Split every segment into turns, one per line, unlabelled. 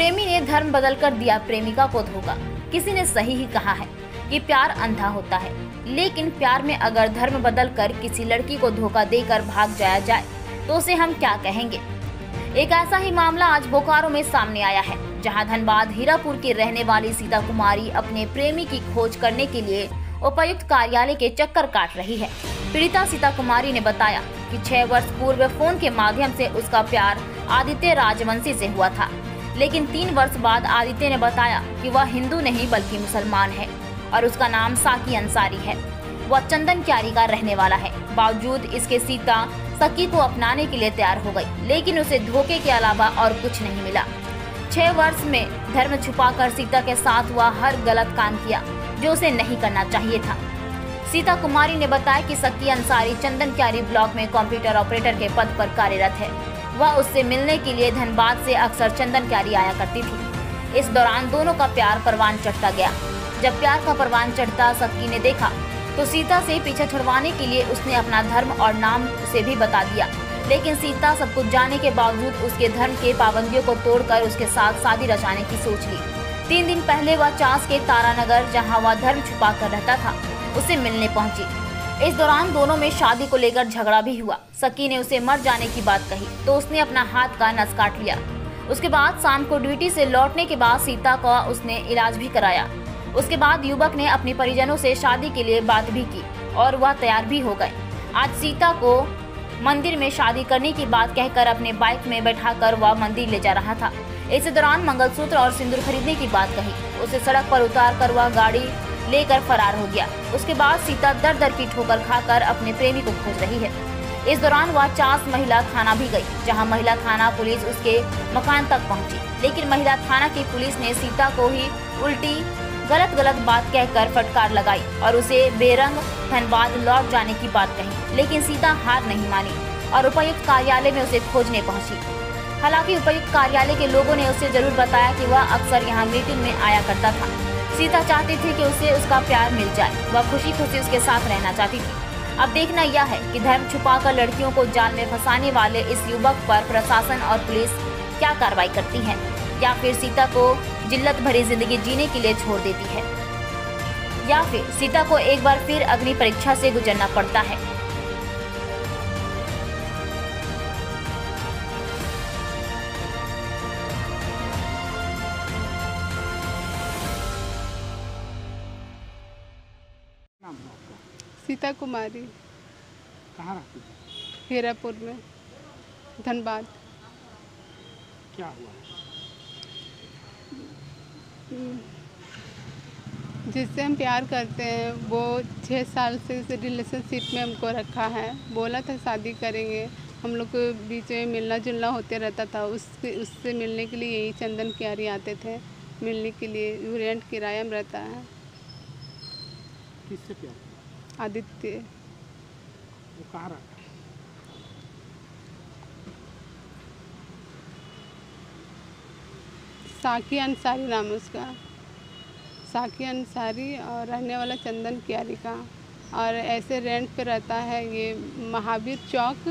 प्रेमी ने धर्म बदलकर दिया प्रेमिका को धोखा। किसी ने सही ही कहा है कि प्यार अंधा होता है, लेकिन प्यार में अगर धर्म बदलकर किसी लड़की को धोखा देकर भाग जाया जाए तो उसे हम क्या कहेंगे। एक ऐसा ही मामला आज बोकारो में सामने आया है, जहां धनबाद हीरापुर की रहने वाली सीता कुमारी अपने प्रेमी की खोज करने के लिए उपायुक्त कार्यालय के चक्कर काट रही है। पीड़िता सीता कुमारी ने बताया कि 6 वर्ष पूर्व फोन के माध्यम से उसका प्यार आदित्य राजवंशी से हुआ था, लेकिन 3 वर्ष बाद आदित्य ने बताया कि वह हिंदू नहीं बल्कि मुसलमान है और उसका नाम साकी अंसारी है। वह चंदन क्यारी का रहने वाला है। बावजूद इसके सीता सकी को अपनाने के लिए तैयार हो गई, लेकिन उसे धोखे के अलावा और कुछ नहीं मिला। 6 वर्ष में धर्म छुपाकर सीता के साथ वह हर गलत काम किया जो उसे नहीं करना चाहिए था। सीता कुमारी ने बताया कि सकी अंसारी चंदन क्यारी ब्लॉक में कंप्यूटर ऑपरेटर के पद पर कार्यरत है। वह उससे मिलने के लिए धनबाद से अक्सर चंदन क्यारी आया करती थी। इस दौरान दोनों का प्यार परवान चढ़ता गया। जब प्यार का परवान चढ़ता सकी ने देखा तो सीता से पीछा छुड़वाने के लिए उसने अपना धर्म और नाम उसे भी बता दिया, लेकिन सीता सब कुछ जानने के बावजूद उसके धर्म के पाबंदियों को तोड़कर उसके साथ शादी रचाने की सोच ली। 3 दिन पहले वह चास के तारानगर, जहां वह धर्म छुपा कर रहता था, उसे मिलने पहुंची। इस दौरान दोनों में शादी को लेकर झगड़ा भी हुआ। सकी ने उसे मर जाने की बात कही तो उसने अपना हाथ का नस काट लिया। उसके बाद शाम को ड्यूटी से लौटने के बाद सीता का उसने इलाज भी कराया। उसके बाद युवक ने अपने परिजनों से शादी के लिए बात भी की और वह तैयार भी हो गए। आज सीता को मंदिर में शादी करने की बात कहकर अपने बाइक में बैठाकर वह मंदिर ले जा रहा था। इस दौरान मंगलसूत्र और सिंदूर खरीदने की बात कही। उसे सड़क पर उतार कर वह गाड़ी लेकर फरार हो गया। उसके बाद सीता दर दर की ठोकर खाकर अपने प्रेमी को खोज रही है। इस दौरान वह चास महिला थाना भी गई, जहां महिला थाना पुलिस उसके मकान तक पहुंची, लेकिन महिला थाना की पुलिस ने सीता को ही उल्टी गलत बात कहकर फटकार लगाई और उसे बेरंग धनबाद लौट जाने की बात कही, लेकिन सीता हार नहीं मानी और उपायुक्त कार्यालय में उसे खोजने पहुंची। हालांकि उपायुक्त कार्यालय के लोगों ने उसे जरूर बताया कि वह अक्सर यहां मीटिंग में आया करता था। सीता चाहती थी कि उसे उसका प्यार मिल जाए। वह खुशी खुशी उसके साथ रहना चाहती थी। अब देखना यह है कि धर्म छुपाकर लड़कियों को जाल में फंसाने वाले इस युवक पर प्रशासन और पुलिस क्या कार्रवाई करती है, या फिर सीता को जिल्लत भरी जिंदगी जीने के लिए छोड़ देती है, या फिर सीता को एक बार फिर अग्नि परीक्षा से गुजरना पड़ता है।
सीता कुमारी।
कहाँ रहती है?
हीरापुर में, धनबाद।
क्या हुआ?
जिससे हम प्यार करते हैं वो 6 साल से रिलेशनशिप में हमको रखा है। बोला था शादी करेंगे, हम लोग के बीच में मिलना जुलना होते रहता था। उससे मिलने के लिए यही चंदन क्यारी आते थे मिलने के लिए। रेंट किराया में रहता है।
किससे प्यार?
आदित्य।
वो कहाँ रहता है?
साकी अंसारी नाम है उसका। साकी अंसारी और रहने वाला चंदन क्यारी का, और ऐसे रेंट पे रहता है ये महावीर चौक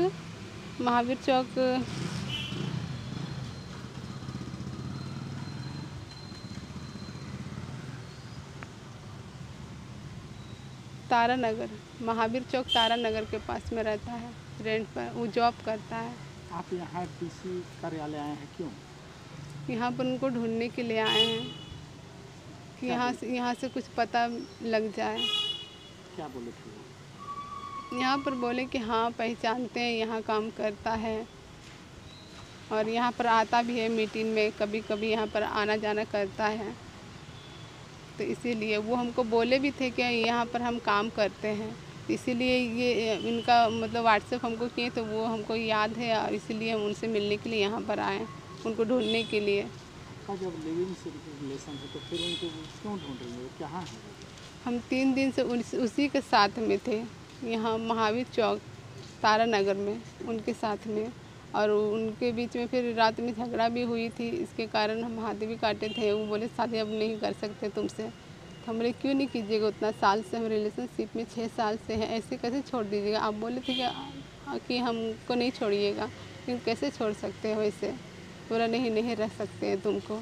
तारानगर, महावीर चौक तारानगर के पास में रहता है रेंट पर। वो जॉब करता है।
आप यहाँ डीसी कार्यालय आए हैं क्यों?
यहाँ पर उनको ढूंढने के लिए आए हैं कि यहाँ से कुछ पता लग जाए।
क्या बोले थे?
यहाँ पर बोले कि हाँ पहचानते हैं, यहाँ काम करता है और यहाँ पर आता भी है मीटिंग में, कभी कभी यहाँ पर आना जाना करता है। तो इसीलिए वो हमको बोले भी थे कि यहाँ पर हम काम करते हैं, इसीलिए ये इनका मतलब व्हाट्सएप हमको किए तो वो हमको याद है और इसीलिए हम उनसे मिलने के लिए यहाँ पर आए, उनको ढूंढने के लिए।
जब लिविंग से रिलेशन है तो फिर उनको क्यों ढूंढ रही है? कहाँ है?
हम 3 दिन से उसी के साथ में थे, यहाँ महावीर चौक तारानगर में उनके साथ में, और उनके बीच में फिर रात में झगड़ा भी हुई थी। इसके कारण हम हाथ भी काटे थे। वो बोले शादी अब नहीं कर सकते तुमसे। तो हम बोले क्यों नहीं कीजिएगा, उतना साल से हम रिलेशनशिप में 6 साल से हैं, ऐसे कैसे छोड़ दीजिएगा। आप बोले थे कि हमको नहीं छोड़िएगा, लेकिन कैसे छोड़ सकते हैं वैसे, पूरा नहीं रह सकते हैं तुमको।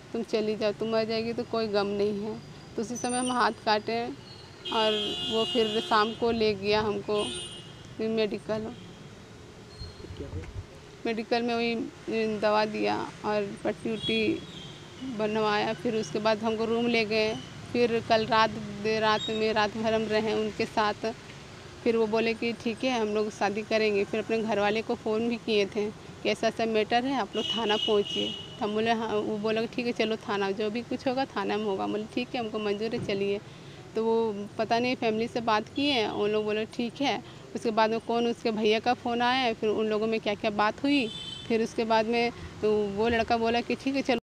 तुम चली जाओ, तुम मर जाएगी तो कोई गम नहीं है। तो उसी समय हम हाथ काटे और वो फिर शाम को ले गया हमको मेडिकल।
तो क्या हुआ?
मेडिकल में वही दवा दिया और पट्टी उट्टी बनवाया। फिर उसके बाद हमको रूम ले गए। फिर कल देर रात में रात भर हम रहे उनके साथ। फिर वो बोले कि ठीक है हम लोग शादी करेंगे। फिर अपने घर वाले को फ़ोन भी किए थे कि ऐसा ऐसा मैटर है, आप लोग थाना पहुँचिए। तो हम बोले हाँ। वो बोला कि ठीक है चलो थाना, जो भी कुछ होगा थाना में होगा। बोले ठीक है हमको मंजूर है, चलिए। तो वो पता नहीं फैमिली से बात किए, उन लोग बोले ठीक है। उसके बाद में कौन उसके भैया का फ़ोन आया, फिर उन लोगों में क्या क्या बात हुई। फिर उसके बाद में तो वो लड़का बोला कि ठीक है चलो